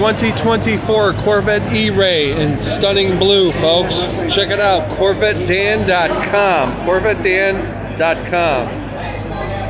2024 Corvette Eray in stunning blue, folks. Check it out, CorvetteDan.com. CorvetteDan.com.